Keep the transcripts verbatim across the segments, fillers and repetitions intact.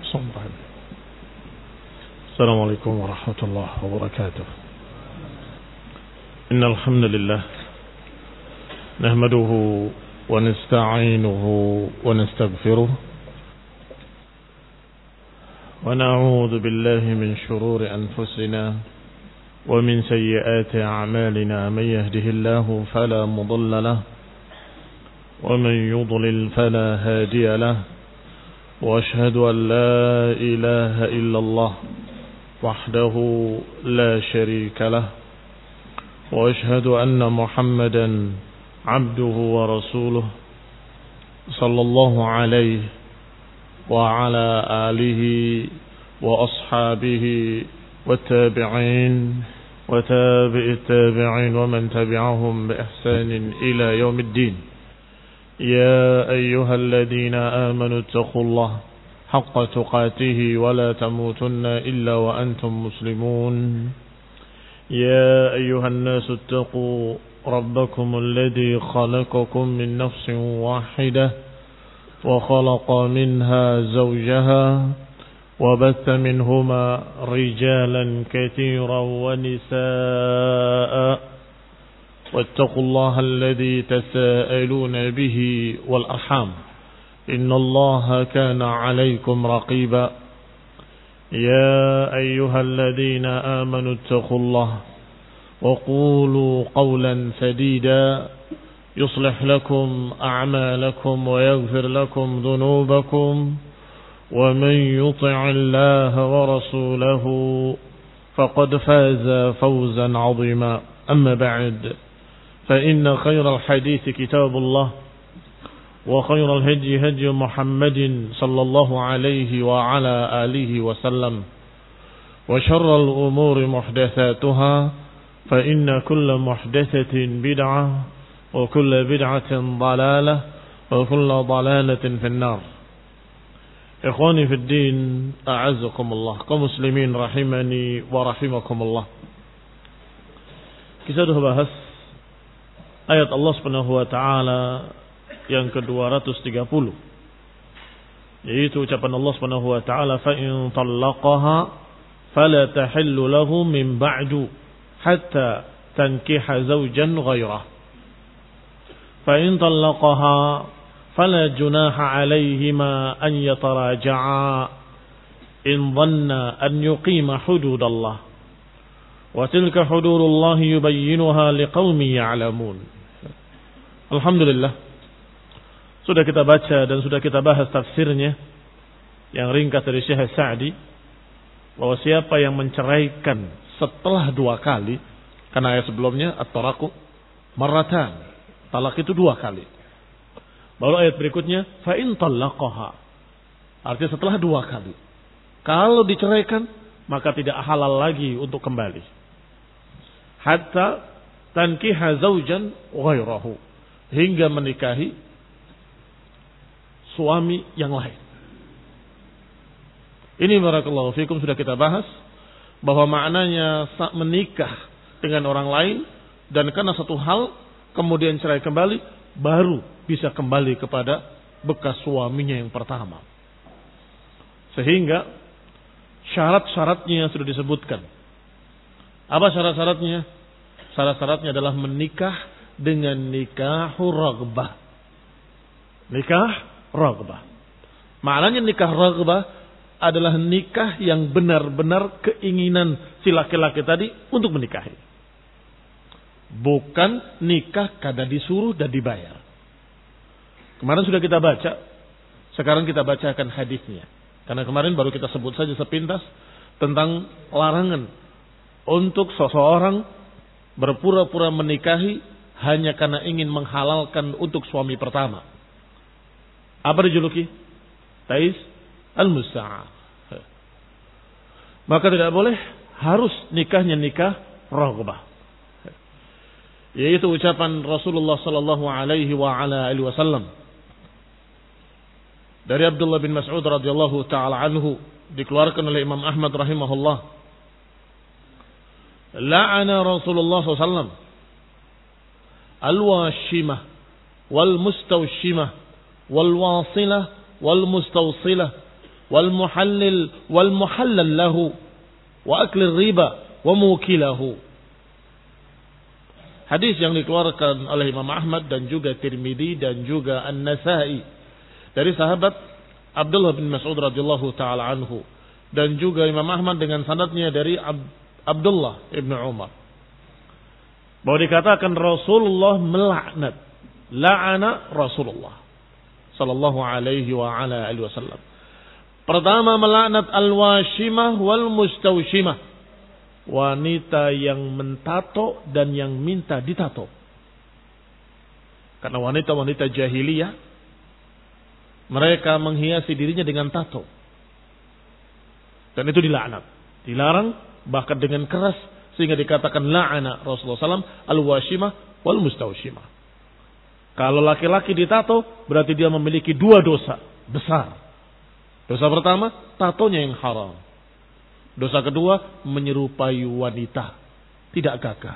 السلام عليكم ورحمة الله وبركاته. إن الحمد لله نحمده ونستعينه ونستغفره ونعوذ بالله من شرور أنفسنا ومن سيئات أعمالنا. من يهده الله فلا مضل له ومن يضلل فلا هادي له وأشهد أن لا إله إلا الله وحده لا شريك له وأشهد أن محمدا عبده ورسوله صلى الله عليه وعلى آله وأصحابه والتابعين وتابع التابعين ومن تبعهم بإحسان إلى يوم الدين. يا أيها الذين آمنوا اتقوا الله حق تقاته ولا تموتن إلا وأنتم مسلمون. يا أيها الناس اتقوا ربكم الذي خلقكم من نفس واحدة وخلق منها زوجها وبث منهما رجالا كثيرا ونساء واتقوا الله الذي تساءلون به والأرحام إن الله كان عليكم رقيبا. يا أيها الذين آمنوا اتقوا الله وقولوا قولا سديدا يصلح لكم أعمالكم ويغفر لكم ذنوبكم ومن يطع الله ورسوله فقد فاز فوزا عظيما. أما بعد فإن خير الحديث كتاب الله وخير الهدي هدي محمد صلى الله عليه وعلى آله وسلم وشر الأمور محدثاتها فإن كل محدثة بدعة وكل بدعة ضلالة وكل ضلالة في النار. إخواني في الدين أعزكم الله كمسلمين رحمني ورحمكم الله. Kita sudah bahas ayat Allah Subhanahu wa taala yang ke-dua ratus tiga puluh, yaitu ucapan Allah Subhanahu wa taala, fa in talaqaha fala tahillu lahu min ba'du hatta tankiha zawjan ghairah. Fa in talaqaha fala junaha alayhima an yataraja'a in dhanna an yuqima hududallah wa tilka hududullahi yubayyinuha liqaumin ya'lamun. Alhamdulillah, sudah kita baca dan sudah kita bahas tafsirnya yang ringkas dari Syekh Sa'di, bahwa siapa yang menceraikan setelah dua kali, karena ayat sebelumnya at-talaqu marratan, talak itu dua kali. Baru ayat berikutnya fa in talaqaha, artinya setelah dua kali. Kalau diceraikan maka tidak halal lagi untuk kembali. Hatta tankiha zaujan ghairahu, hingga menikahi suami yang lain. Ini barakallahu fikum sudah kita bahas bahwa maknanya menikah dengan orang lain dan karena satu hal kemudian cerai kembali, baru bisa kembali kepada bekas suaminya yang pertama. Sehingga syarat-syaratnya sudah disebutkan. Apa syarat-syaratnya? Syarat-syaratnya adalah menikah dengan nikahu raghbah. Nikah raghbah. Maknanya nikah raghbah adalah nikah yang benar-benar keinginan si laki-laki tadi untuk menikahi. Bukan nikah karena disuruh dan dibayar. Kemarin sudah kita baca, sekarang kita bacakan hadisnya. Karena kemarin baru kita sebut saja sepintas tentang larangan untuk seseorang berpura-pura menikahi hanya karena ingin menghalalkan untuk suami pertama. Apa dijuluki? Tais al-musta'ah. Maka tidak boleh, harus nikahnya nikah raghbah. Yaitu ucapan Rasulullah sallallahu alaihi wa ala alihi wasallam dari Abdullah bin Mas'ud radhiyallahu taala anhu, dikeluarkan oleh Imam Ahmad rahimahullah. La'ana Rasulullah sallallahu alaihi wasallam al-washimah wal mustawshimah wal wasilah wal mustawsilah wal muhallil wal muhallal lahu wa aklir riba wa mukilahu. Hadis yang dikeluarkan oleh Imam Ahmad dan juga Tirmidzi dan juga An-Nasa'i dari sahabat Abdullah bin Mas'ud radhiyallahu taala anhu dan juga Imam Ahmad dengan sanadnya dari Ab- Abdullah ibn Umar bahwa dikatakan Rasulullah melaknat, la'ana Rasulullah sallallahu alaihi wa ala alihi wasallam. Pertama melaknat al-washimah wal mustawshimah, wanita yang mentato dan yang minta ditato. Karena wanita-wanita jahiliyah, mereka menghiasi dirinya dengan tato. Dan itu dilaknat, dilarang bahkan dengan keras sehingga dikatakan la'ana Rasulullah sallallahu alaihi wasallam al-washimah wal mustawshimah. Kalau laki-laki ditato berarti dia memiliki dua dosa besar. Dosa pertama, tatonya yang haram. Dosa kedua, menyerupai wanita. Tidak gagah,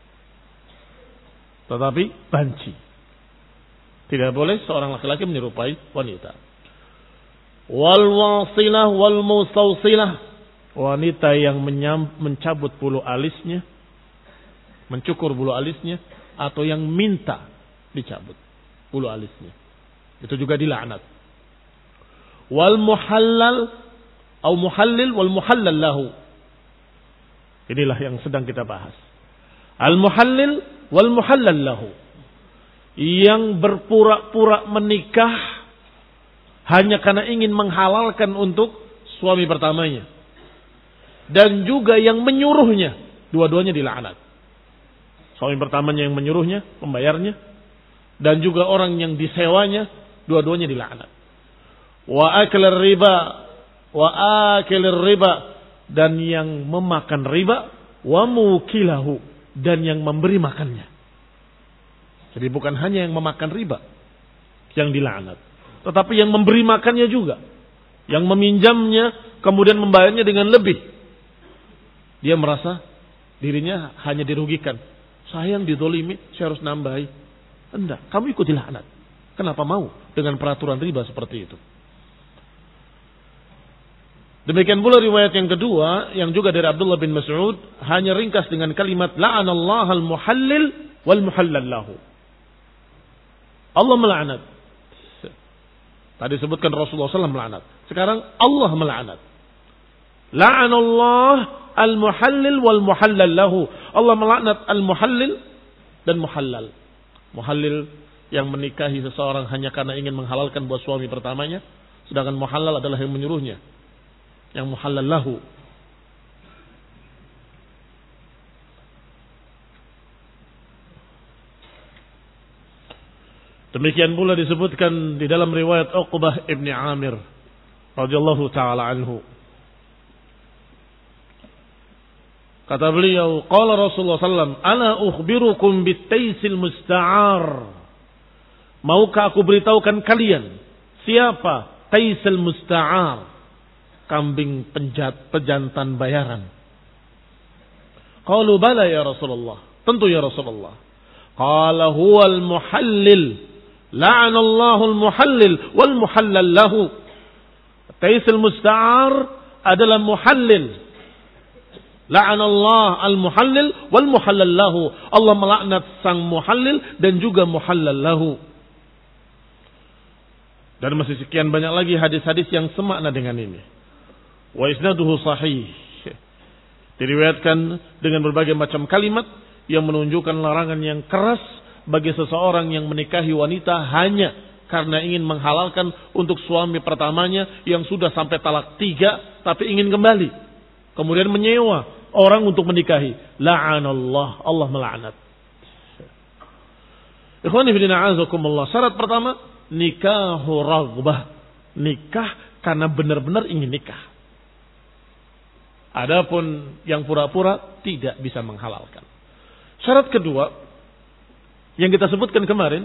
tetapi banci. Tidak boleh seorang laki-laki menyerupai wanita. Wal wasilah wal mustawsilah, wanita yang menyam, mencabut bulu alisnya, mencukur bulu alisnya, atau yang minta dicabut bulu alisnya. Itu juga dilaknat. Wal muhallal atau muhallil wal muhallal lahu. Inilah yang sedang kita bahas. Al muhallil wal muhallal lahu. Yang berpura-pura menikah hanya karena ingin menghalalkan untuk suami pertamanya. Dan juga yang menyuruhnya, dua-duanya dilaknat. Suami pertamanya yang menyuruhnya, pembayarnya, dan juga orang yang disewanya, dua-duanya dilaknat. Wa aklir riba wa akilir riba, dan yang memakan riba, wa mukilahu, dan yang memberi makannya. Jadi bukan hanya yang memakan riba yang dilaknat, tetapi yang memberi makannya juga, yang meminjamnya kemudian membayarnya dengan lebih. Dia merasa dirinya hanya dirugikan. Sayang didolimi, saya harus nambahi. Enggak, kamu ikut dilaknat. Kenapa mau dengan peraturan riba seperti itu? Demikian pula riwayat yang kedua yang juga dari Abdullah bin Mas'ud, hanya ringkas dengan kalimat la'anallahu al-muhallil wal muhallal lahu. Allah melaknat. Tadi sebutkan Rasulullah sallallahu alaihi wasallam melaknat. Sekarang Allah melaknat. La'anallahu al-muhallil wal muhallal lahu. Allah melaknat al-muhallil dan muhallal. Muhallil yang menikahi seseorang hanya karena ingin menghalalkan buat suami pertamanya, sedangkan muhallal adalah yang menyuruhnya, yang muhallal lahu. Demikian pula disebutkan di dalam riwayat Uqbah ibn Amir radhiyallahu taala anhu. Kata beliau, qala Rasulullah sallallahu alaihi wasallam, "Ala ukhbirukum bit-taisil musta'ar." Maukah aku beritahukan kalian siapa taisil musta'ar? Kambing penjat, pejantan bayaran. Qalu bala ya Rasulullah. Tentu ya Rasulullah. Qala huwal muhallil. La'anallahu al-muhallil wal muhallal lahu. Taisil musta'ar adalah muhallil. La'anallahu al-muhallil wal muhallal lahu. Allah melaknat sang muhallil dan juga muhallal lahu. Dan masih sekian banyak lagi hadis-hadis yang semakna dengan ini. Wa isnaduhu sahih. Diriwayatkan dengan berbagai macam kalimat yang menunjukkan larangan yang keras bagi seseorang yang menikahi wanita hanya karena ingin menghalalkan untuk suami pertamanya yang sudah sampai talak tiga tapi ingin kembali. Kemudian menyewa orang untuk menikahi. La'anallah, Allah melaknat. Ikhwani fillah azakumullah. Syarat pertama, nikahu raghbah. Nikah karena benar-benar ingin nikah. Adapun yang pura-pura tidak bisa menghalalkan. Syarat kedua yang kita sebutkan kemarin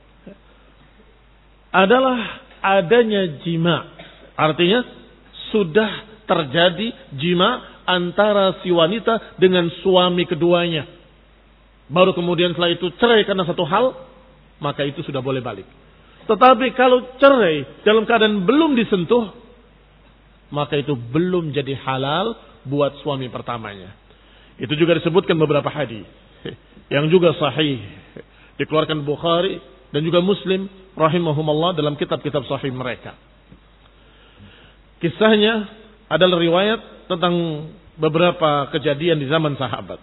adalah adanya jima. Artinya sudah terjadi jima antara si wanita dengan suami keduanya. Baru kemudian setelah itu cerai karena satu hal, maka itu sudah boleh balik. Tetapi kalau cerai dalam keadaan belum disentuh, maka itu belum jadi halal buat suami pertamanya. Itu juga disebutkan beberapa hadis yang juga sahih, dikeluarkan Bukhari dan juga Muslim rahimahumallah dalam kitab-kitab sahih mereka. Kisahnya adalah riwayat tentang beberapa kejadian di zaman sahabat.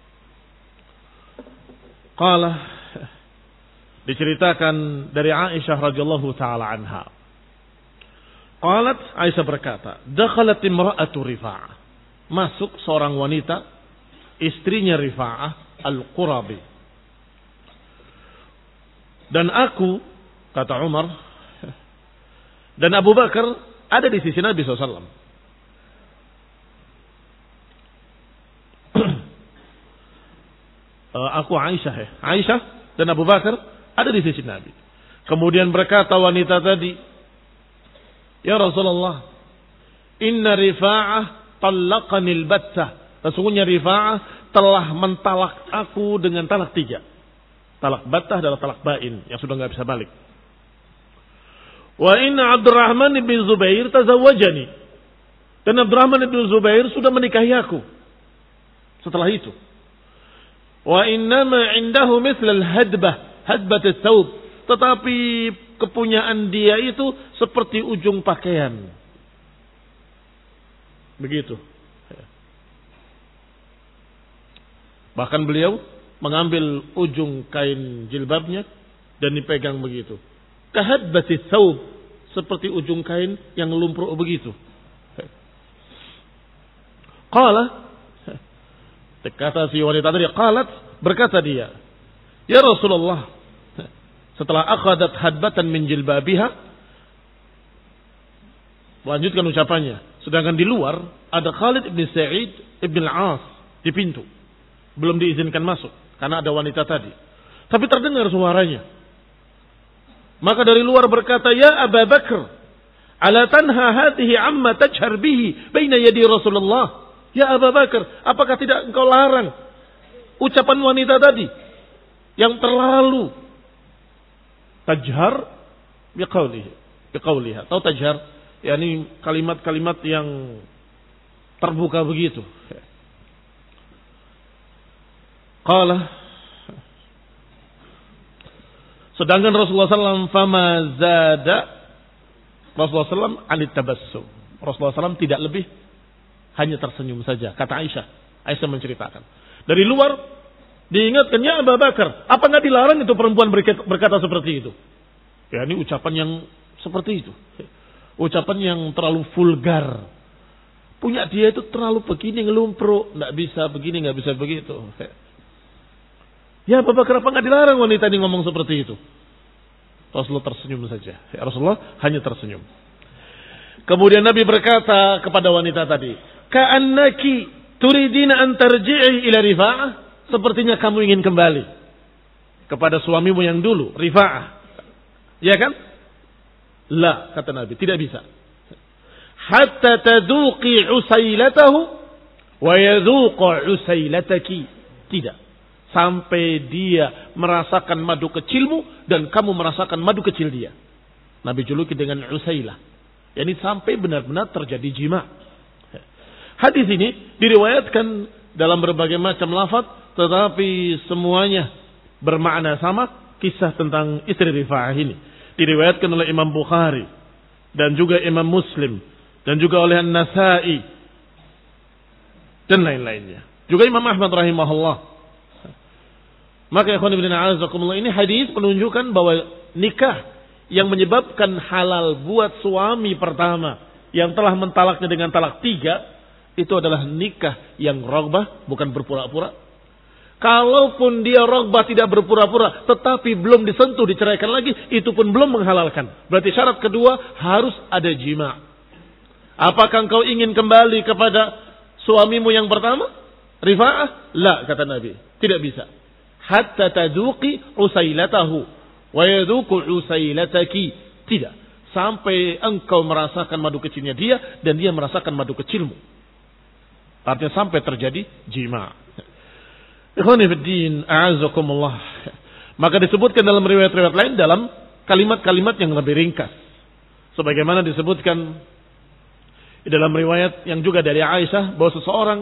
Qala, diceritakan dari Aisyah radhiyallahu taala anha. Qalat, Aisyah berkata, dakhalat imra'atu Rifa'ah. Masuk seorang wanita, istrinya Rifa'ah al-Qurabi. Dan aku, kata Umar, dan Abu Bakar ada di sisi Nabi shallallahu alaihi wasallam. Aku Aisyah ya. Aisyah dan Abu Bakar ada di sisi Nabi. Kemudian berkata wanita tadi, ya Rasulullah, inna Rifa'ah talaqanil battah. Sesungguhnya Rifa'ah telah mentalak aku dengan talak tiga. Talak battah adalah talak bain yang sudah nggak bisa balik. Wa inna Abdurrahman bin Zubair tazawwajani. Dan Abdurrahman bin Zubair sudah menikahi aku. Setelah itu, wa innama indahu mithlal hadbah, hadbat ats-tsawb. Tetapi kepunyaan dia itu seperti ujung pakaian. Begitu. Bahkan beliau mengambil ujung kain jilbabnya dan dipegang begitu. Kahadbat ats-tsawb, seperti ujung kain yang lumpuh begitu. Qala, kata si wanita tadi, qalat, berkata dia, ya Rasulullah, setelah akhadat hadbatan min jilbabiha, lanjutkan ucapannya, sedangkan di luar ada Khalid ibn Sa'id ibn al-As di pintu, belum diizinkan masuk karena ada wanita tadi, tapi terdengar suaranya. Maka dari luar berkata, ya Abu Bakar, ala tanha hadhihi amma tajhar bihi baina yadi Rasulullah. Ya Abu Bakar, apakah tidak engkau larang ucapan wanita tadi yang terlalu tajhar biqaulihi, biqauliha, atau tajhar, yakni kalimat-kalimat yang terbuka begitu. Qala, sedangkan Rasulullah sallallahu alaihi wasallam fama zada, Rasulullah sallallahu alaihi wasallam anit tabassum. Rasulullah sallallahu alaihi wasallam tidak lebih, hanya tersenyum saja, kata Aisyah. Aisyah menceritakan. Dari luar diingatkan, ya Abu Bakar, apa nggak dilarang itu perempuan berkata seperti itu? Ya, ini ucapan yang seperti itu. Ucapan yang terlalu vulgar. Punya dia itu terlalu begini, ngelumpro, nggak bisa begini, nggak bisa begitu. Ya Abu Bakar, apa nggak dilarang wanita ini ngomong seperti itu? Rasulullah tersenyum saja. Ya, Rasulullah hanya tersenyum. Kemudian Nabi berkata kepada wanita tadi, ka'annaki turidina an tarji'i ila Rifa'ah. Sepertinya kamu ingin kembali kepada suamimu yang dulu, Rifa'ah. Ya kan? La, kata Nabi, tidak bisa. Hatta tadhuqi usailatahu wa yadhuqa usailataki. Tidak. Sampai dia merasakan madu kecilmu dan kamu merasakan madu kecil dia. Nabi juluki dengan usailah. Yani sampai benar-benar terjadi jima. Hadis ini diriwayatkan dalam berbagai macam lafaz, tetapi semuanya bermakna sama, kisah tentang istri Rifa'ah ini. Diriwayatkan oleh Imam Bukhari dan juga Imam Muslim dan juga oleh An-Nasa'i dan lain-lainnya. Juga Imam Ahmad rahimahullah. Maka ikhwan ibn a'azakumullah, ini hadis menunjukkan bahwa nikah yang menyebabkan halal buat suami pertama yang telah mentalaknya dengan talak tiga, itu adalah nikah yang rogbah, bukan berpura-pura. Kalaupun dia rogbah tidak berpura-pura, tetapi belum disentuh, diceraikan lagi, itu pun belum menghalalkan. Berarti syarat kedua harus ada jima. Apakah engkau ingin kembali kepada suamimu yang pertama, Rifa'ah? La, kata Nabi, tidak bisa. Hatta taduqi usailatahu wa yadhuqu usailataki. Tidak. Sampai engkau merasakan madu kecilnya dia dan dia merasakan madu kecilmu. Artinya sampai terjadi jima. Ikhwani fiddin, a'azakumullah. Maka disebutkan dalam riwayat-riwayat lain dalam kalimat-kalimat yang lebih ringkas. Sebagaimana disebutkan Dalam riwayat yang juga dari Aisyah bahwa seseorang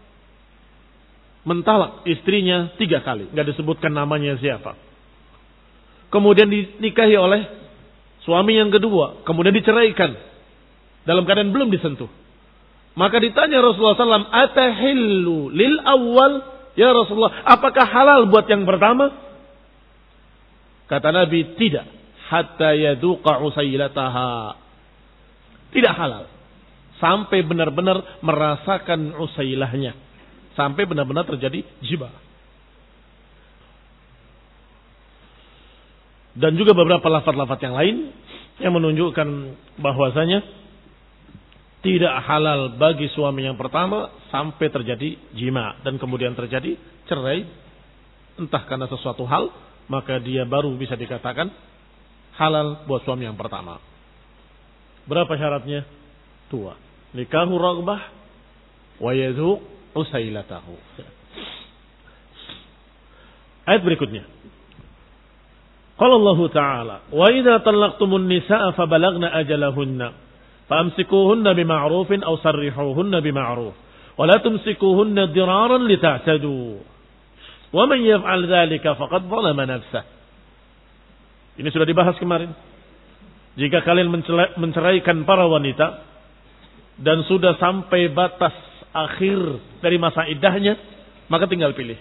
mentalak istrinya tiga kali, nggak disebutkan namanya siapa. Kemudian dinikahi oleh suami yang kedua, kemudian diceraikan dalam keadaan belum disentuh. Maka ditanya Rasulullah sallallahu alaihi wasallam, atahillu lil awal, ya Rasulullah, apakah halal buat yang pertama? Kata Nabi, tidak, hatta yaduqa usailataha. Tidak halal sampai benar-benar merasakan usailahnya, sampai benar-benar terjadi jima. Dan juga beberapa lafaz-lafaz yang lain yang menunjukkan bahwasanya tidak halal bagi suami yang pertama sampai terjadi jima dan kemudian terjadi cerai, entah karena sesuatu hal, maka dia baru bisa dikatakan halal buat suami yang pertama. Berapa syaratnya? Dua. Nikahu raghbah wa yadhuq usailatahu. Ayat berikutnya. Qala Allah Ta'ala, "Wa idza talaqtumun nisaa fabalagna ajalahunna famsikuhunna bima'rufin aw sarrihuhunna bima'ruf wa la tumsikuhunna diraran lita'tadu. Wa man yaf'al dzalika faqad zalama nafsahu." Ini sudah dibahas kemarin. Jika kalian menceraikan para wanita dan sudah sampai batas akhir dari masa iddahnya, maka tinggal pilih.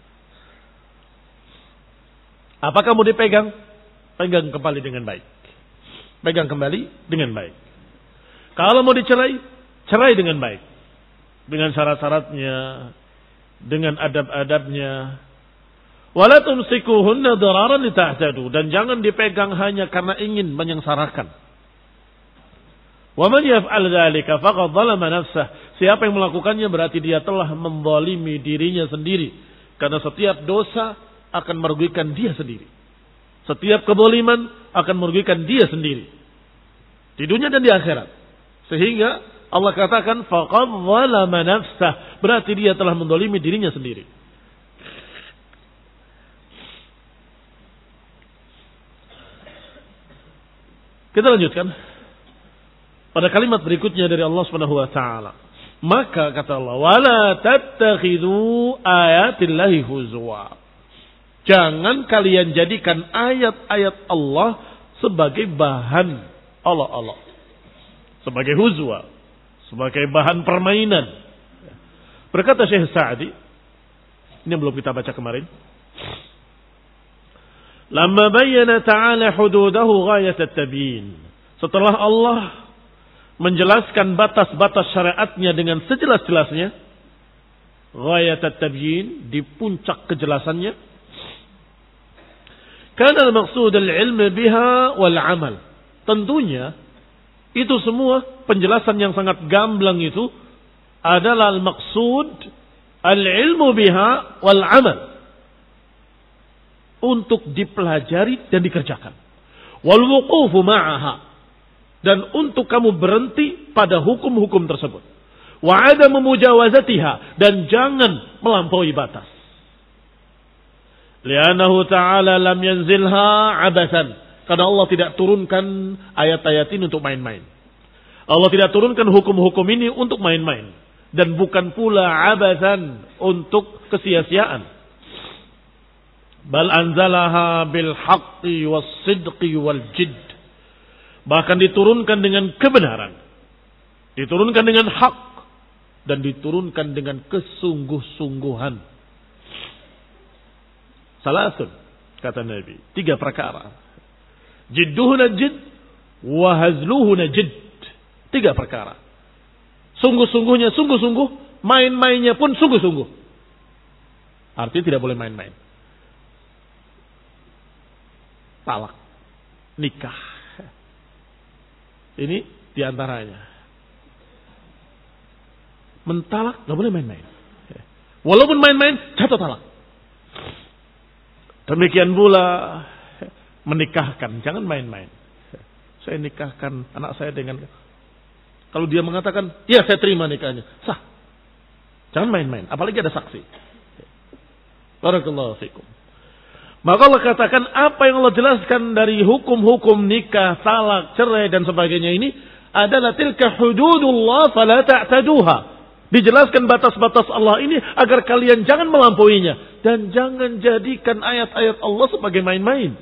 Apakah mau dipegang? Pegang kembali dengan baik. Pegang kembali dengan baik. Kalau mau dicerai, cerai dengan baik. Dengan syarat-syaratnya, dengan adab-adabnya. Wala tumsikuhunna dararan lita'tadu, dan jangan dipegang hanya karena ingin menyengsarakan. Wa man yaf'al dzalika faqad zalama nafsah. Siapa yang melakukannya berarti dia telah menzalimi dirinya sendiri, karena setiap dosa akan merugikan dia sendiri. Setiap kezaliman akan merugikan dia sendiri di dunia dan di akhirat. Sehingga Allah katakan faqad zalama nafsah, berarti dia telah menzalimi dirinya sendiri. Kita lanjutkan pada kalimat berikutnya dari Allah Subhanahu wa taala. Maka kata Allah, "Wala tattakhidhu ayatillahi huzwa." Jangan kalian jadikan ayat-ayat Allah sebagai bahan olok-olok, sebagai huzwa, sebagai bahan permainan. Berkata Syekh Sa'di, ini yang belum kita baca kemarin. Lamma bayyana ta'ala hududahu ghayat at-tabyin. Setelah Allah menjelaskan batas-batas syariatnya dengan sejelas-jelasnya, ghayat at-tabyin, di puncak kejelasannya, kana al-maqsud al-ilm biha wal amal. Tentunya itu semua penjelasan yang sangat gamblang itu adalah al-maqsud al-ilmu biha wal amal, untuk dipelajari dan dikerjakan. Wal wuqufu ma'aha, dan untuk kamu berhenti pada hukum-hukum tersebut. Wa adamu mujawazatiha, dan jangan melampaui batas. Li'annahu ta'ala lam yanzilha abasan, karena Allah tidak turunkan ayat-ayat ini untuk main-main. Allah tidak turunkan hukum-hukum ini untuk main-main, dan bukan pula abasan, untuk kesia-siaan. Bal anzalaha bil haqqi was sidqi wal jidd. Bahkan diturunkan dengan kebenaran, diturunkan dengan hak, dan diturunkan dengan kesungguh-sungguhan. Salasun, kata Nabi, tiga perkara. Jidduhuna jidd wa hazluhuna jidd. Tiga perkara. Sungguh-sungguhnya sungguh-sungguh, main-mainnya pun sungguh-sungguh. Artinya tidak boleh main-main. Talak, nikah, ini diantaranya. Mentalak nggak boleh main-main. Walaupun main-main jatuh talak. Demikian pula menikahkan, jangan main-main. Saya nikahkan anak saya dengan, kalau dia mengatakan, ya saya terima nikahnya, sah. Jangan main-main, apalagi ada saksi. Barakallahu fikum. Maka Allah katakan apa yang Allah jelaskan dari hukum-hukum nikah, talak, cerai dan sebagainya ini adalah tilka hududullah fala ta'taduha. Dijelaskan batas-batas Allah ini agar kalian jangan melampauinya dan jangan jadikan ayat-ayat Allah sebagai main-main.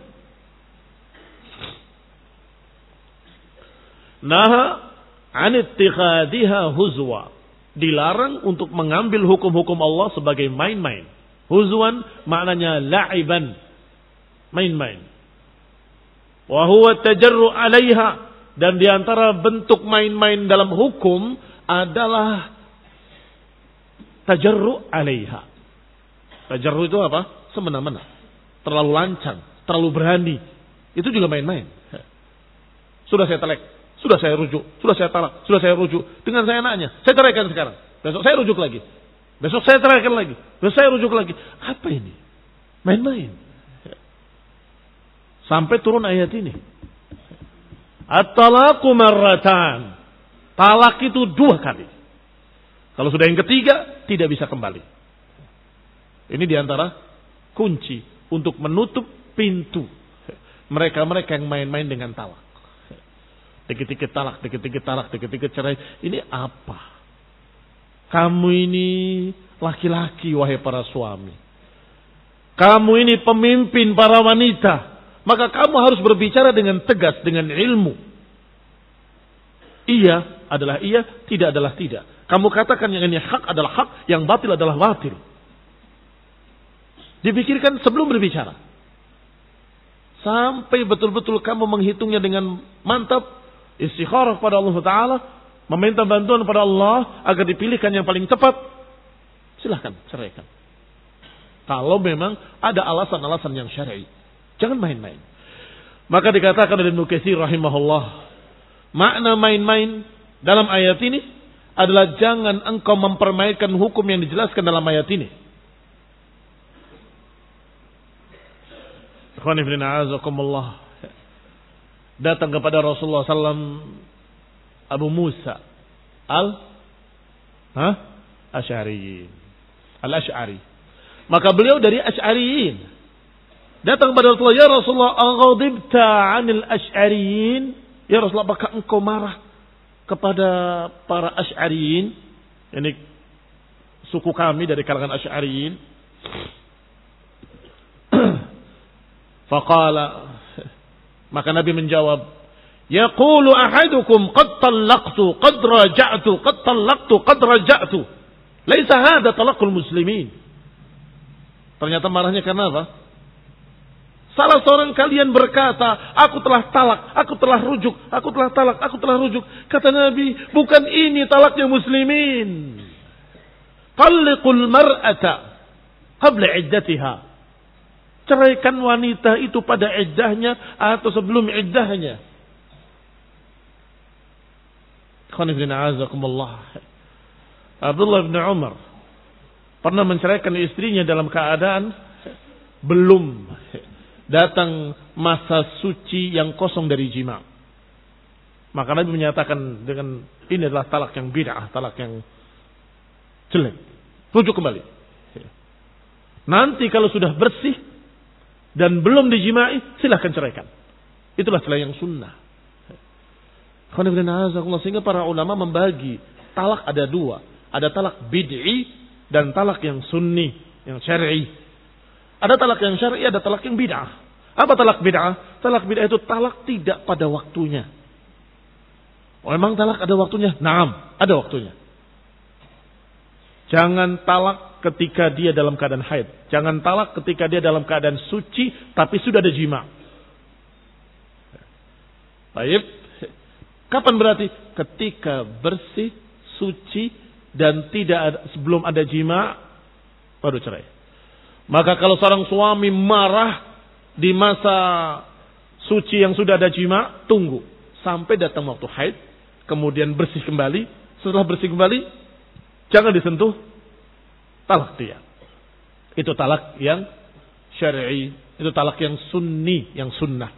Naha an ittikhadiha huzwa. Dilarang untuk mengambil hukum-hukum Allah sebagai main-main. Huzwan maknanya la'iban, main-main. Wa huwa tajarru 'alaiha, dan diantara bentuk main-main dalam hukum adalah tajarru 'alaiha. Tajarru itu apa? Semena-mena, terlalu lancang, terlalu berani. Itu juga main-main. Sudah saya telek, sudah saya rujuk, sudah saya talak, sudah saya rujuk. Dengan saya enaknya, saya ceraikan sekarang. Besok saya rujuk lagi. Besok saya ceraikan lagi. Besok saya rujuk lagi. Apa ini? Main-main. Sampai turun ayat ini. At-talaqu marratan. Talak itu dua kali. Kalau sudah yang ketiga, tidak bisa kembali. Ini diantara kunci untuk menutup pintu mereka-mereka yang main-main dengan talak. Dikit-dikit talak, dikit-dikit talak, dikit-dikit cerai. Ini apa? Kamu ini laki-laki, wahai para suami. Kamu ini pemimpin para wanita. Maka kamu harus berbicara dengan tegas, dengan ilmu. Iya adalah iya, tidak adalah tidak. Kamu katakan yang ini hak adalah hak, yang batil adalah batil. Dipikirkan sebelum berbicara. Sampai betul-betul kamu menghitungnya dengan mantap. Istikharah pada Allah Ta'ala. Meminta bantuan pada Allah agar dipilihkan yang paling tepat. Silahkan ceraikan. Kalau memang ada alasan-alasan yang syar'i. Jangan main-main. Maka dikatakan oleh Ibnu Katsir rahimahullah, makna main-main dalam ayat ini adalah jangan engkau mempermainkan hukum yang dijelaskan dalam ayat ini. Ikhwan fillah azakumullah. Datang kepada Rasulullah sallallahu alaihi wasallam Abu Musa al ha? Asy'ariyin. Al-Asy'ari. Maka beliau dari Asy'ariyin. Datang kepada Rasulullah, ya Rasulullah, aghadibta 'anil Asy'ariyin? Ya Rasulullah, apakah engkau marah kepada para Asy'ariyin? Ini suku kami dari kalangan Asy'ariyin. Faqala, maka Nabi menjawab, yaqulu ahadukum qad talaqtu qad raja'tu qad talaqtu qad raja'tu. Laisa hadha talaqul muslimin. Ternyata marahnya karena apa? Salah seorang kalian berkata, aku telah talak, aku telah rujuk, aku telah talak, aku telah rujuk. Kata Nabi, bukan ini talaknya muslimin. Talliqul mar'ata qabla iddatiha. Ceraikan wanita itu pada iddahnya atau sebelum iddahnya. Abdullah bin Umar pernah menceraikan istrinya dalam keadaan belum datang masa suci yang kosong dari jima. Maka Nabi menyatakan dengan ini adalah talak yang bid'ah, talak yang jelek. Rujuk kembali. Nanti kalau sudah bersih dan belum dijimai, silahkan ceraikan. Itulah cerai yang sunnah. Sehingga para ulama membagi talak ada dua. Ada talak bid'i dan talak yang sunni, yang syar'i. Ada talak yang syar'i, ada talak yang bid'ah. Apa talak bid'ah? Talak bid'ah itu talak tidak pada waktunya. Oh, memang talak ada waktunya? Naam, ada waktunya. Jangan talak ketika dia dalam keadaan haid. Jangan talak ketika dia dalam keadaan suci tapi sudah ada jima. Baik. Kapan berarti? Ketika bersih, suci dan tidak ada, sebelum ada jima baru cerai. Maka kalau seorang suami marah di masa suci yang sudah ada jima, tunggu sampai datang waktu haid, kemudian bersih kembali. Setelah bersih kembali, jangan disentuh, talak dia. Itu talak yang syar'i, itu talak yang sunni, yang sunnah.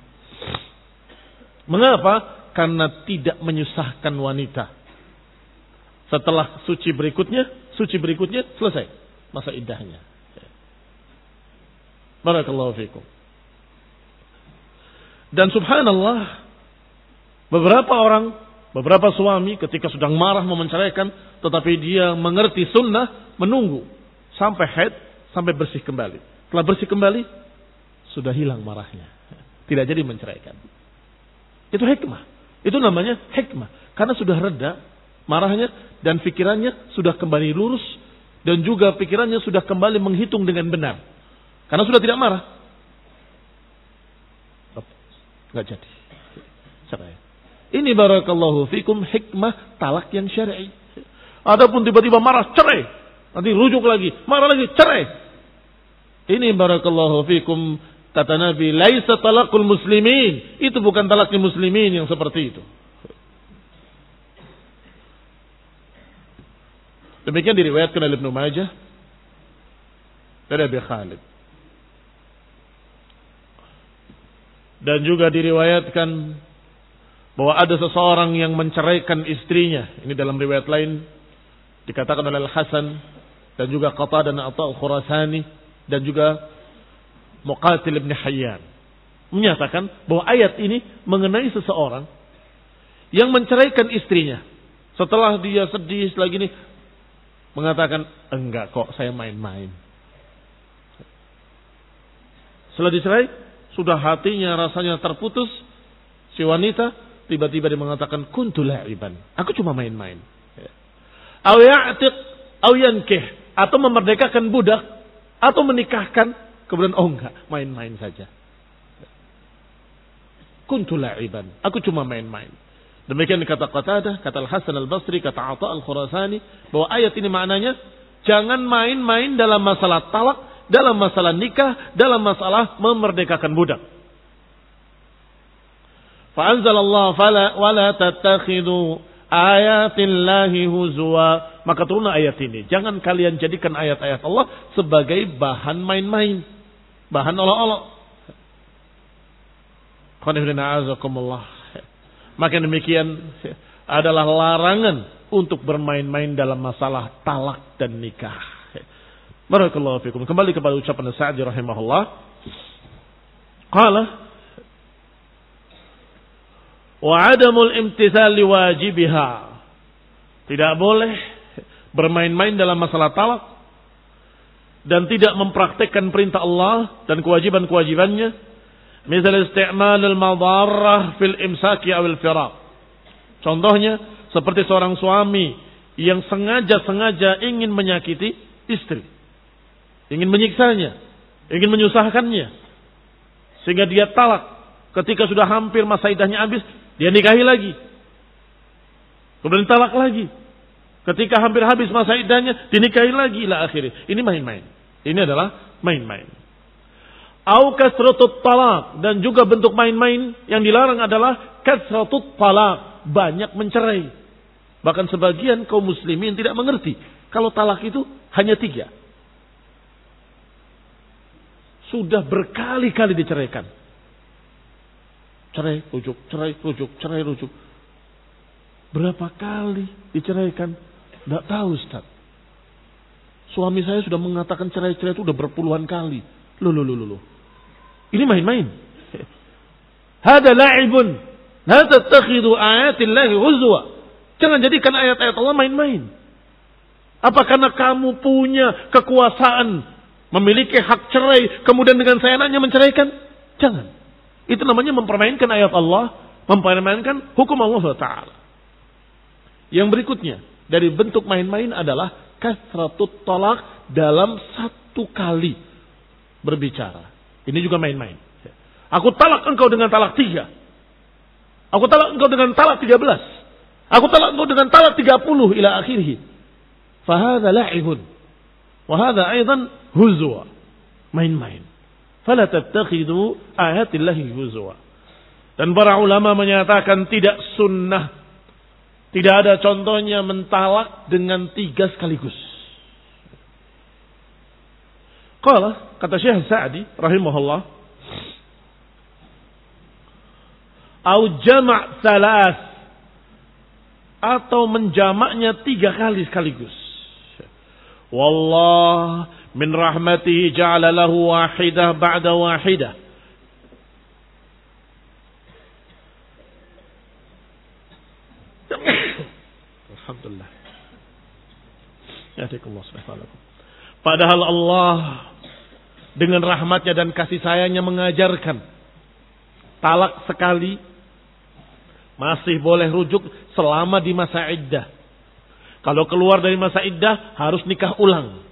Mengapa? Karena tidak menyusahkan wanita. Setelah suci berikutnya, suci berikutnya selesai masa iddahnya. Barakallahu fikum. Dan subhanallah, beberapa orang Beberapa suami ketika sedang marah mau menceraikan, tetapi dia mengerti sunnah, menunggu sampai haid, sampai bersih kembali. Setelah bersih kembali, sudah hilang marahnya. Tidak jadi menceraikan. Itu hikmah. Itu namanya hikmah. Karena sudah reda marahnya dan pikirannya sudah kembali lurus dan juga pikirannya sudah kembali menghitung dengan benar. Karena sudah tidak marah. Enggak jadi. Cerai. Ini barakallahu fikum hikmah talak yang syar'i. Adapun tiba-tiba marah, cerai. Nanti rujuk lagi, marah lagi, cerai. Ini barakallahu fikum kata Nabi, laisa talaqul muslimin. Itu bukan talaknya muslimin yang seperti itu. Demikian diriwayatkan oleh Ibnu Majah dari Abi Khalid. Dan juga diriwayatkan bahwa ada seseorang yang menceraikan istrinya. Ini dalam riwayat lain dikatakan oleh Al-Hasan dan juga Qatadah dan Atha al-Khurasani dan juga Muqatil ibn Hayyan menyatakan bahwa ayat ini mengenai seseorang yang menceraikan istrinya. Setelah dia sedih lagi nih mengatakan, enggak kok, saya main-main. Setelah dicerai, sudah hatinya rasanya terputus, si wanita tiba-tiba dia mengatakan kuntu la'iban, aku cuma main-main. Aw ya'tiq aw yankih, atau memerdekakan budak atau menikahkan, kemudian oh enggak, main-main saja. Kuntu la'iban, aku cuma main-main. Demikian kata Qatadah, kata Al-Hasan Al-Basri, kata Atha Al-Khurasani, bahwa ayat ini maknanya jangan main-main dalam masalah talak, dalam masalah nikah, dalam masalah memerdekakan budak. Fa anzalallahu fala wala tattakhidhu ayatillahi huzwa. Maka turunlah ayat ini. Jangan kalian jadikan ayat-ayat Allah sebagai bahan main-main, bahan olok-olok. Qanifina azakumullah. Maka demikian adalah larangan untuk bermain-main dalam masalah talak dan nikah. Barakallahu fikum. Kembali kepada ucapan Sa'di rahimahullah. Qala wa 'adamul imtithal liwajibiha. Tidak boleh bermain-main dalam masalah talak dan tidak mempraktekkan perintah Allah dan kewajiban-kewajibannya. Misal isti'mal al-madarrah fil imsaki awil firaq. Contohnya seperti seorang suami yang sengaja-sengaja ingin menyakiti istri, ingin menyiksanya, ingin menyusahkannya, sehingga dia talak. Ketika sudah hampir masa iddahnya habis, dia nikahi lagi, kemudian talak lagi. Ketika hampir habis masa iddahnya, dinikahi lagi ila akhirnya. Ini main-main. Ini adalah main-main. Au kasratut talaq, dan juga bentuk main-main yang dilarang adalah kasratut talaq, banyak mencerai. Bahkan sebagian kaum muslimin tidak mengerti kalau talak itu hanya tiga. Sudah berkali-kali diceraikan. Cerai, rujuk, cerai, rujuk, cerai, rujuk. Berapa kali diceraikan? Tidak tahu, Ustaz. Suami saya sudah mengatakan cerai-cerai itu sudah berpuluhan kali. Loh, loh, loh, loh. Ini main-main. Hada la'ibun. La tattakhidhu ayatillahi huzwa. Jangan jadikan ayat-ayat Allah main-main. Apa karena kamu punya kekuasaan memiliki hak cerai, kemudian dengan seenaknya menceraikan? Jangan. Itu namanya mempermainkan ayat Allah, mempermainkan hukum Allah Taala. Yang berikutnya dari bentuk main-main adalah kasratut talaq, dalam satu kali berbicara. Ini juga main-main. Aku talak engkau dengan talak tiga. Aku talak engkau dengan talak tiga belas. Aku talak engkau dengan talak tiga puluh ila akhirih. Fahadha la'ibun. Wahadha aydan huzwa. Main-main. Fala tattakhidu ayatillahi huzwa. Dan para ulama menyatakan tidak sunnah. Tidak ada contohnya mentalak dengan tiga sekaligus. Qala, kata Syekh Sa'di rahimahullah, au jama' salas, atau menjamaknya tiga kali sekaligus. Wallah min rahmatihi ja'ala lahu wahidah ba'da wahidah. Alhamdulillah. Yahdikumullah subhanahu wa ta'ala. Padahal Allah dengan rahmatnya dan kasih sayangnya mengajarkan talak sekali masih boleh rujuk selama di masa iddah. Kalau keluar dari masa iddah harus nikah ulang.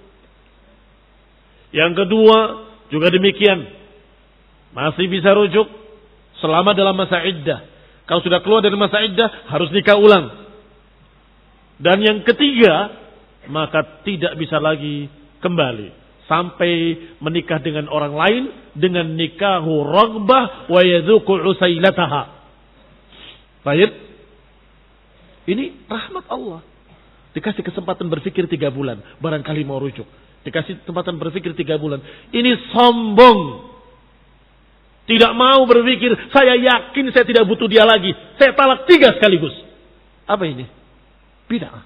Yang kedua juga demikian, masih bisa rujuk selama dalam masa iddah. Kalau sudah keluar dari masa iddah harus nikah ulang. Dan yang ketiga, maka tidak bisa lagi kembali sampai menikah dengan orang lain dengan nikahu raghbah wa yadhuqu usailataha. Baik. Ini rahmat Allah. Dikasih kesempatan berpikir tiga bulan, barangkali mau rujuk. Dikasih kesempatan berpikir tiga bulan. Ini sombong. Tidak mau berpikir, saya yakin saya tidak butuh dia lagi. Saya talak tiga sekaligus. Apa ini? Bid'ah.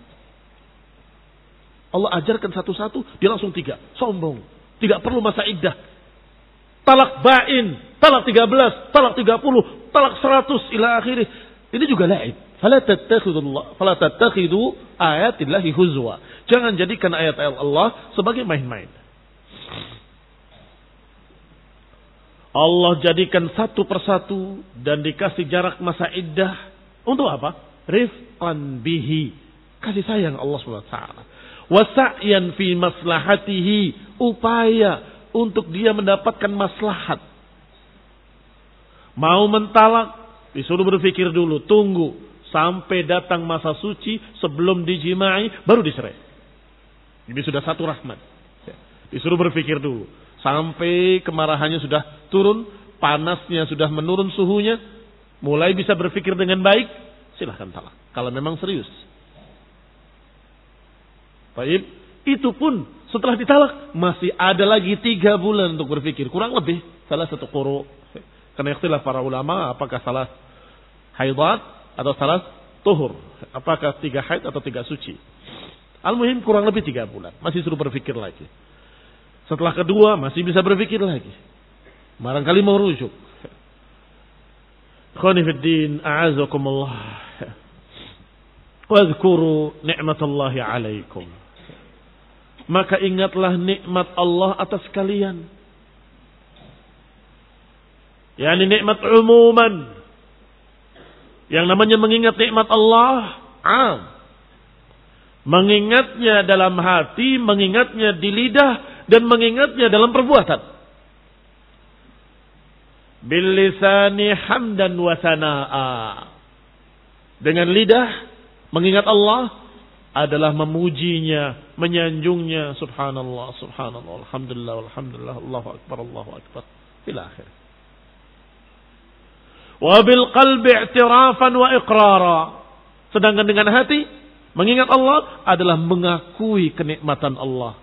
Allah ajarkan satu-satu, dia langsung tiga. Sombong. Tidak perlu masa iddah. Talak ba'in, talak tiga belas, talak tiga puluh, talak seratus ila akhirih. Ini juga la'ib. Fala tattakhidullah, fala tattakhidu ayatillahi huzwa. Jangan jadikan ayat-ayat Allah sebagai main-main. Allah jadikan satu persatu dan dikasih jarak masa iddah. Untuk apa? Rifqan bihi. Kasih sayang Allah subhanahu wa taala. Wasa'yan fi maslahatihi, upaya untuk dia mendapatkan maslahat. Mau mentalak, disuruh berpikir dulu, tunggu sampai datang masa suci sebelum dijimai baru dicerai. Ini sudah satu rahmat. Disuruh berpikir dulu sampai kemarahannya sudah turun, panasnya sudah menurun suhunya, mulai bisa berpikir dengan baik, silahkan talak. Kalau memang serius. Baik, itu pun setelah ditalak masih ada lagi tiga bulan untuk berpikir, kurang lebih salah satu quru. Karena ikhtilaf para ulama, apakah salah haidat atau salah tuhur, apakah tiga haid atau tiga suci. Al-muhim kurang lebih tiga bulan, masih suruh berpikir lagi. Setelah kedua masih bisa berpikir lagi, barangkali mau rujuk. Ikhwani fid din, a'azakumullah. Wadhkuru ni'matallahi 'alaikum. Maka ingatlah nikmat Allah atas kalian. Yani nikmat umuman. Yang namanya mengingat nikmat Allah am. Mengingatnya dalam hati, mengingatnya di lidah, dan mengingatnya dalam perbuatan. Bil lisani hamdan wa sanaa. Dengan lidah mengingat Allah adalah memujinya, menyanjungnya, subhanallah, subhanallah, alhamdulillah, alhamdulillah, Allahu akbar, Allahu akbar, ila akhir. Wa bil qalbi i'tirafan wa iqrara. Sedangkan dengan hati mengingat Allah adalah mengakui kenikmatan Allah.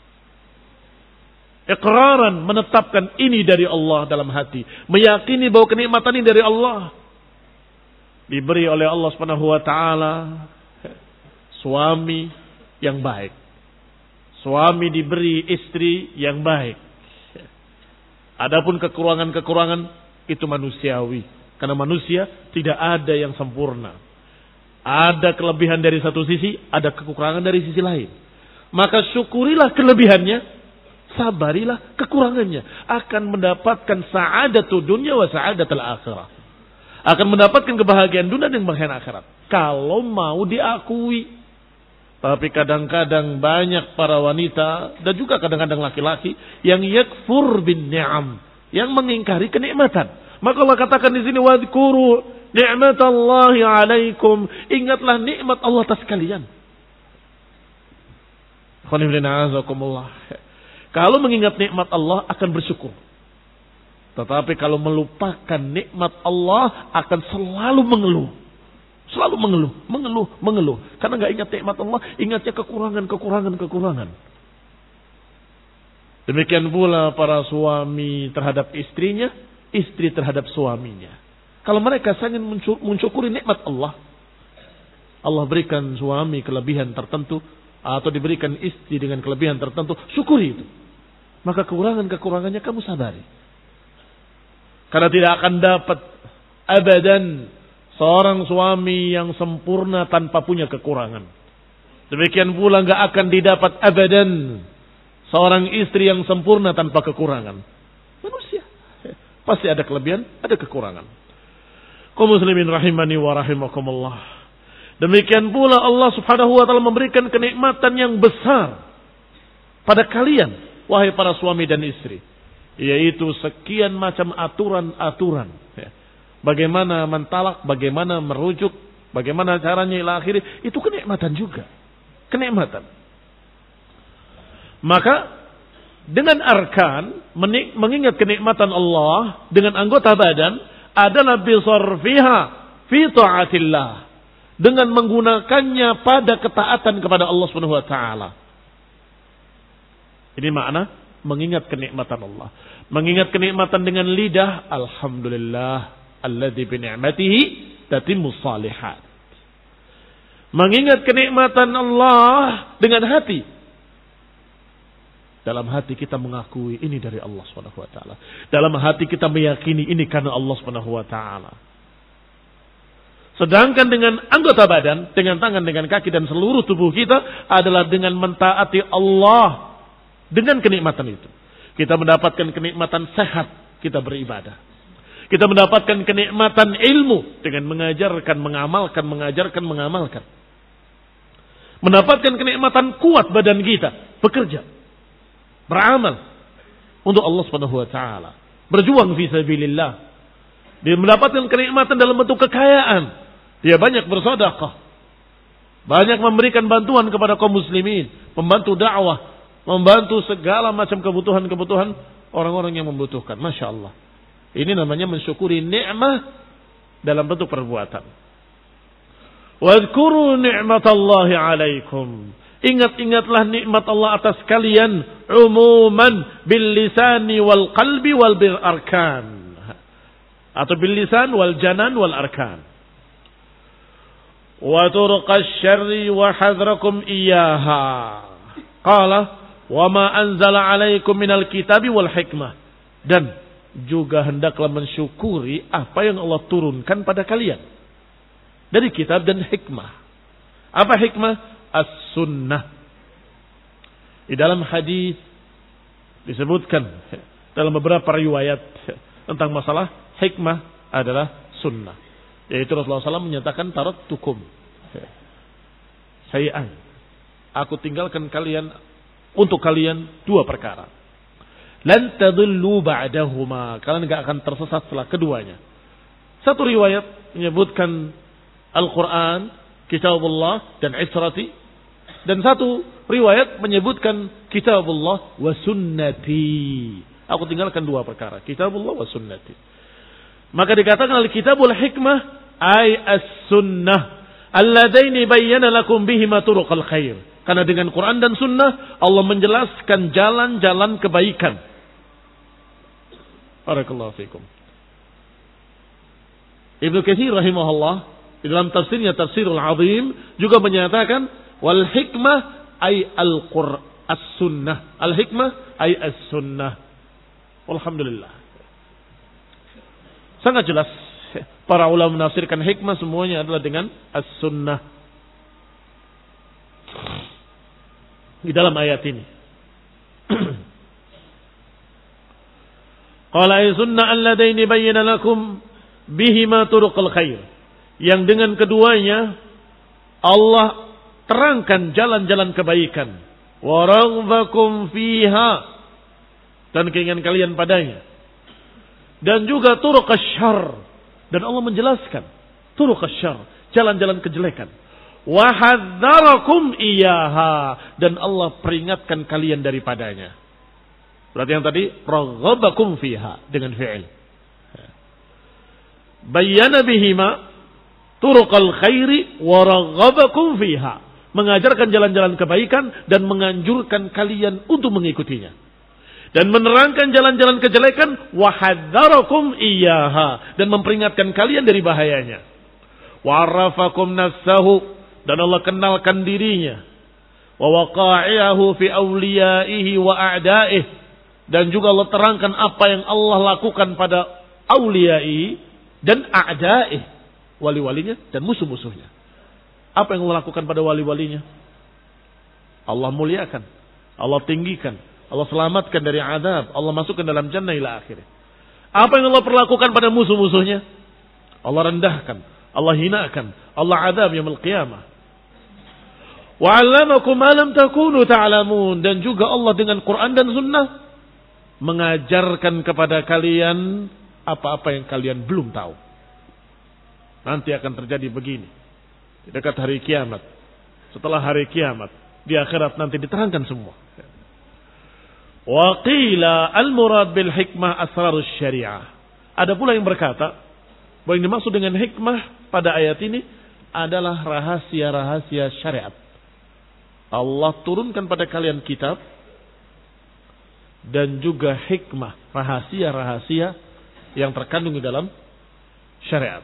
Iqraran, menetapkan ini dari Allah dalam hati, meyakini bahwa kenikmatan ini dari Allah. Diberi oleh Allah Subhanahu wa taala suami yang baik. Suami diberi istri yang baik. Adapun kekurangan-kekurangan itu manusiawi. Karena manusia tidak ada yang sempurna. Ada kelebihan dari satu sisi, ada kekurangan dari sisi lain. Maka syukurilah kelebihannya, sabarilah kekurangannya. Akan mendapatkan sa'adatul dunya wa sa'adatul akhirah. Akan mendapatkan kebahagiaan dunia dan kebahagiaan akhirat. Kalau mau diakui. Tapi kadang-kadang banyak para wanita dan juga kadang-kadang laki-laki yang yakfur bin ni'am, yang mengingkari kenikmatan. Maka Allah katakan di sini wadhkuru ni'matallahi 'alaikum, ingatlah nikmat Allah atas kalian. Kalau mengingat nikmat Allah akan bersyukur. Tetapi kalau melupakan nikmat Allah akan selalu mengeluh. Selalu mengeluh, mengeluh, mengeluh. Karena nggak ingat nikmat Allah, ingatnya kekurangan, kekurangan, kekurangan. Demikian pula para suami terhadap istrinya, istri terhadap suaminya. Kalau mereka ingin mensyukuri nikmat Allah, Allah berikan suami kelebihan tertentu, atau diberikan istri dengan kelebihan tertentu, syukuri itu. Maka kekurangan-kekurangannya kamu sadari. Karena tidak akan dapat abadan seorang suami yang sempurna tanpa punya kekurangan. Demikian pula nggak akan didapat abadan seorang istri yang sempurna tanpa kekurangan. Manusia pasti ada kelebihan, ada kekurangan. Kaum muslimin rahimani wa rahimakumullah. Demikian pula Allah Subhanahu wa taala memberikan kenikmatan yang besar pada kalian, wahai para suami dan istri, yaitu sekian macam aturan-aturan. Bagaimana mentalak, bagaimana merujuk, bagaimana caranya ila akhiri, itu kenikmatan juga. Kenikmatan. Maka dengan arkan mengingat kenikmatan Allah dengan anggota badan adalah bisarfiha fi taatillah, dengan menggunakannya pada ketaatan kepada Allah Subhanahu wa taala. Ini makna mengingat kenikmatan Allah. Mengingat kenikmatan dengan lidah, alhamdulillah alladzi bi ni'matihi tatimmus shalihat. Mengingat kenikmatan Allah dengan hati. Dalam hati kita mengakui ini dari Allah Subhanahu wa taala. Dalam hati kita meyakini ini karena Allah Subhanahu wa taala. Sedangkan dengan anggota badan, dengan tangan, dengan kaki dan seluruh tubuh kita adalah dengan mentaati Allah dengan kenikmatan itu. Kita mendapatkan kenikmatan sehat, kita beribadah. Kita mendapatkan kenikmatan ilmu dengan mengajarkan, mengamalkan, mengajarkan, mengamalkan. Mendapatkan kenikmatan kuat badan kita, bekerja, beramal untuk Allah Subhanahu wa taala, berjuang fi sabilillah. Dia mendapatkan kenikmatan dalam bentuk kekayaan. Dia banyak bersedekah, banyak memberikan bantuan kepada kaum muslimin, membantu dakwah, membantu segala macam kebutuhan-kebutuhan orang-orang yang membutuhkan. Masya Allah. Ini namanya mensyukuri nikmah dalam bentuk perbuatan. Wadhkuru ni'matallahi alaikum. Ingat-ingatlah nikmat Allah atas kalian umuman bil lisani wal qalbi wal bil arkan. Atau bil lisan wal janan wal arkan. Wa turqasy syarri wa hadrakum iyyaha. Qala wa ma anzala alaikum minal kitabi wal hikmah. Dan juga hendaklah mensyukuri apa yang Allah turunkan pada kalian dari kitab dan hikmah. Apa hikmah? As-sunnah. Di dalam hadis disebutkan dalam beberapa riwayat tentang masalah hikmah adalah sunnah. Yaitu Rasulullah shallallahu alaihi wasallam menyatakan taraktukum syai'an. Aku tinggalkan kalian untuk kalian dua perkara. Lan tadillu ba'dahuma. Kalian enggak akan tersesat setelah keduanya. Satu riwayat menyebutkan Al-Quran, Kitabullah dan Israti. Dan satu riwayat menyebutkan Kitabullah wa sunnati. Aku tinggalkan dua perkara, Kitabullah wa sunnati. Maka dikatakan al-kitabul hikmah ay as-sunnah alladaini bayyana lakum bihima turuqal khair. Karena dengan Quran dan sunnah Allah menjelaskan jalan-jalan kebaikan. Barakallahu fikum. Ibnu Katsir rahimahullah di dalam tafsirnya Tafsirul Azim juga menyatakan wal hikmah ay al-Qur'an as-sunnah. Al hikmah ay as-sunnah. Alhamdulillah. Sangat jelas para ulama menafsirkan hikmah semuanya adalah dengan as-sunnah. Di dalam ayat ini. Qala ay sunnah alladaini bayyana lakum bihima turuqal khair. Yang dengan keduanya Allah terangkan jalan-jalan kebaikan. Wa raghbakum fiha, dan keinginan kalian padanya. Dan juga turuqash syarr, dan Allah menjelaskan turuqash syarr, jalan-jalan kejelekan. Wa hadzarakum iyyaha, dan Allah peringatkan kalian daripadanya. Berarti yang tadi raghabakum fiha dengan fi'il. Bayyana bihima turuqal khairi wa raghabakum fiha, mengajarkan jalan-jalan kebaikan dan menganjurkan kalian untuk mengikutinya. Dan menerangkan jalan-jalan kejelekan, wa hadzarakum iyyaha, dan memperingatkan kalian dari bahayanya. Wa arafakum nafsahu, dan Allah kenalkan dirinya. Wa waqa'ihu fi awliyaihi wa a'daih, dan juga Allah terangkan apa yang Allah lakukan pada awliyaihi dan a'daih, wali-walinya dan musuh-musuhnya. Apa yang Allah lakukan pada wali-walinya? Allah muliakan, Allah tinggikan, Allah selamatkan dari azab, Allah masukkan dalam jannah ila akhirnya. Apa yang Allah perlakukan pada musuh-musuhnya? Allah rendahkan, Allah hinakan, Allah azab yaumil qiyamah. Wa 'allamakum ma lam takunu ta'lamun, dan juga Allah dengan Quran dan Sunnah mengajarkan kepada kalian apa-apa yang kalian belum tahu. Nanti akan terjadi begini di dekat hari kiamat. Setelah hari kiamat, di akhirat nanti diterangkan semua. Wa qila al-murad bil hikmah asrarus syariah. Ada pula yang berkata bahwa yang dimaksud dengan hikmah pada ayat ini adalah rahasia-rahasia syariat. Allah turunkan pada kalian kitab dan juga hikmah, rahasia-rahasia yang terkandung di dalam syariat.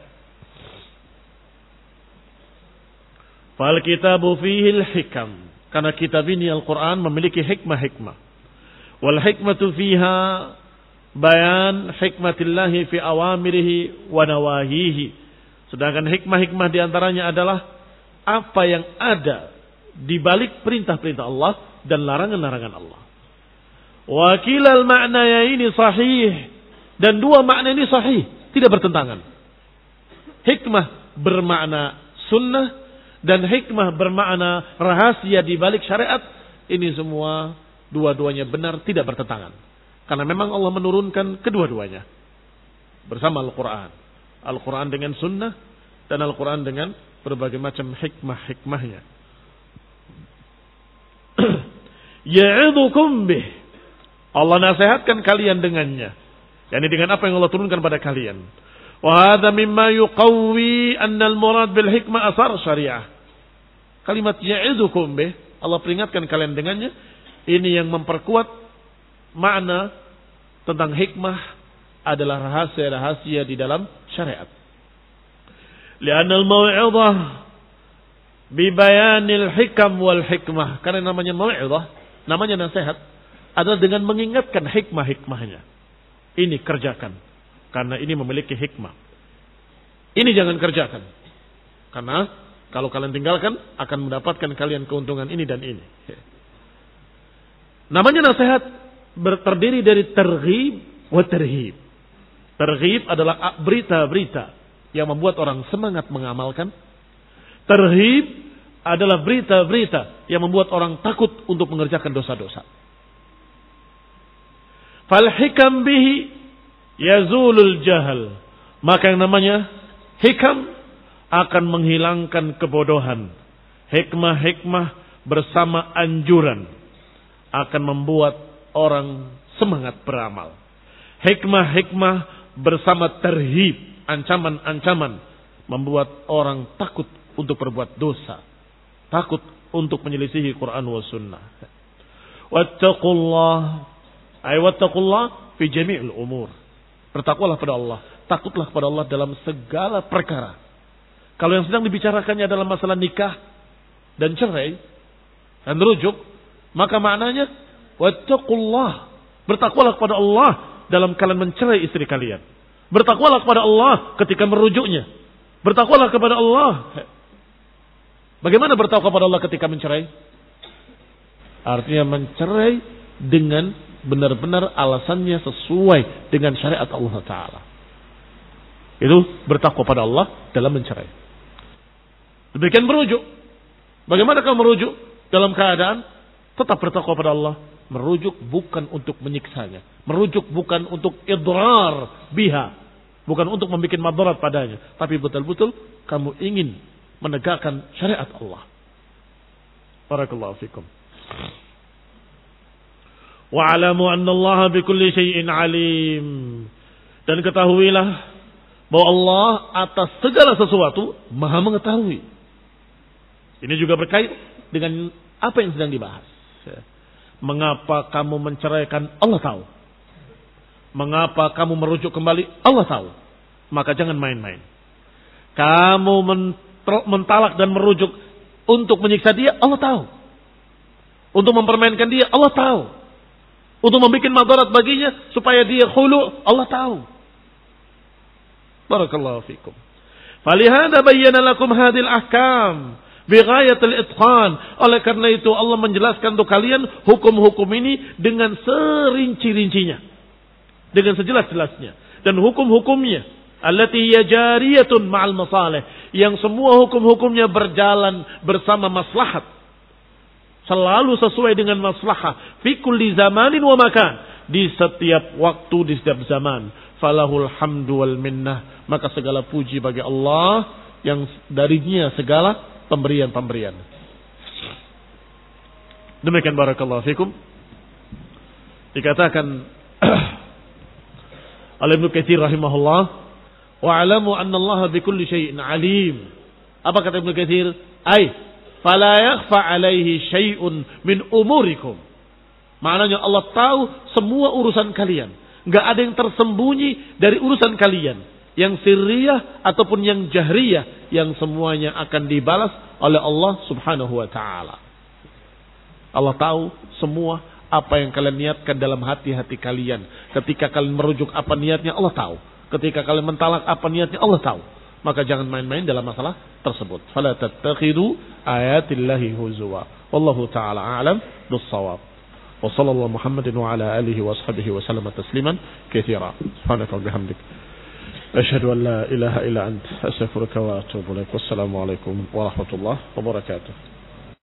Fal kitabu fihil hikam, karena kitab ini Al-Quran memiliki hikmah-hikmah. Wal hikmatu fiha bayan hikmatillahi fi awamirihi wa nawahihi. Sedangkan hikmah-hikmah diantaranya adalah apa yang ada di balik perintah-perintah Allah dan larangan-larangan Allah. Wa kilal ma'naya ini sahih, dan dua makna ini sahih, tidak bertentangan. Hikmah bermakna sunnah dan hikmah bermakna rahasia di balik syariat, ini semua dua-duanya benar, tidak bertentangan. Karena memang Allah menurunkan kedua-duanya bersama Al-Quran. Al-Quran dengan sunnah dan Al-Quran dengan berbagai macam hikmah-hikmahnya. Ya'idhukum bih, Allah nasihatkan kalian dengannya, yakni dengan apa yang Allah turunkan pada kalian. Wa hadza mimma yuqawwi anna al-murad bil hikmah asar syariah. Kalimat ya'idhukum bih, Allah peringatkan kalian dengannya, ini yang memperkuat makna tentang hikmah adalah rahasia-rahasia di dalam syariat. Li'anna al-mau'izah bi bayanil hikam wal hikmah. Karena namanya mau'izah, namanya nasihat, adalah dengan mengingatkan hikmah-hikmahnya. Ini kerjakan, karena ini memiliki hikmah. Ini jangan kerjakan, karena kalau kalian tinggalkan akan mendapatkan kalian keuntungan ini dan ini. Namanya nasihat terdiri dari targhib wa tarhib. Targhib adalah berita-berita yang membuat orang semangat mengamalkan. Tarhib adalah berita-berita yang membuat orang takut untuk mengerjakan dosa-dosa. Fal hikam bihi yazulul jahal. Maka yang namanya hikam akan menghilangkan kebodohan. Hikmah-hikmah bersama anjuran akan membuat orang semangat beramal. Hikmah-hikmah bersama terhib, ancaman-ancaman, membuat orang takut untuk berbuat dosa, takut untuk menyelisihi Quran wa sunnah. Wattaqullah, ay wattaqullah fi jami'il umur. Bertakwalah pada Allah, takutlah kepada Allah dalam segala perkara. Kalau yang sedang dibicarakannya adalah masalah nikah dan cerai dan rujuk, maka maknanya wattaqullah, bertakwalah kepada Allah dalam kalian mencerai istri kalian. Bertakwalah kepada Allah ketika merujuknya. Bertakwalah kepada Allah. Bagaimana bertakwa kepada Allah ketika mencerai? Artinya mencerai dengan benar-benar alasannya sesuai dengan syariat Allah Ta'ala. Itu bertakwa pada Allah dalam mencerai. Demikian merujuk. Bagaimana kalau merujuk dalam keadaan tetap bertakwa pada Allah? Merujuk bukan untuk menyiksanya. Merujuk bukan untuk idrar biha. Bukan untuk membuat madarat padanya. Tapi betul-betul kamu ingin menegakkan syariat Allah. Barakallahu fikum. Wa'alamu anna Allah bikulli syai'in alim. Dan ketahuilah bahwa Allah atas segala sesuatu maha mengetahui. Ini juga berkait dengan apa yang sedang dibahas. Mengapa kamu menceraikan, Allah tahu. Mengapa kamu merujuk kembali, Allah tahu. Maka jangan main-main. Kamu mentalak dan merujuk untuk menyiksa dia, Allah tahu. Untuk mempermainkan dia, Allah tahu. Untuk membuat madarat baginya supaya dia khulu, Allah tahu. Barakallahu fikum. Falihada bayyana lakum hadhil ahkam. bighayatil itqan. Oleh karena itu Allah menjelaskan untuk kalian hukum-hukum ini dengan serinci-rincinya, dengan sejelas-jelasnya, dan hukum-hukumnya allati hiya jariyatun ma'al masalih, yang semua hukum-hukumnya berjalan bersama maslahat, selalu sesuai dengan maslahah, fi kulli zamanin wa makan, di setiap waktu, di setiap zaman. Falahul hamdu wal minnah, maka segala puji bagi Allah yang darinya segala pemberian-pemberian. Demikian barakallahu fikum. Dikatakan oleh Ibnu Katsir rahimahullah, wa alamu anna Allah bi kulli syai'in alim. Apa kata Ibnu Katsir? Ai fala yakhfa alaihi syai'un min umurikum. Maknanya Allah tahu semua urusan kalian. Enggak ada yang tersembunyi dari urusan kalian, yang sirriyah ataupun yang jahriyah, yang semuanya akan dibalas oleh Allah Subhanahu wa taala. Allah tahu semua apa yang kalian niatkan dalam hati-hati kalian. Ketika kalian merujuk apa niatnya, Allah tahu. Ketika kalian mentalak apa niatnya, Allah tahu. Maka jangan main-main dalam masalah tersebut. Fala tattakhidu ayatillahi huzwa. Wallahu taala a'lam bis-shawab. Wa sallallahu Muhammadin wa ala alihi wa ashabihi wa sallama tasliman katsira. Subhanaka wa bihamdik, asyhadu an la ilaha illa anta, astaghfiruka wa atubu ilaik. Wassalamu alaikum warahmatullahi wabarakatuh.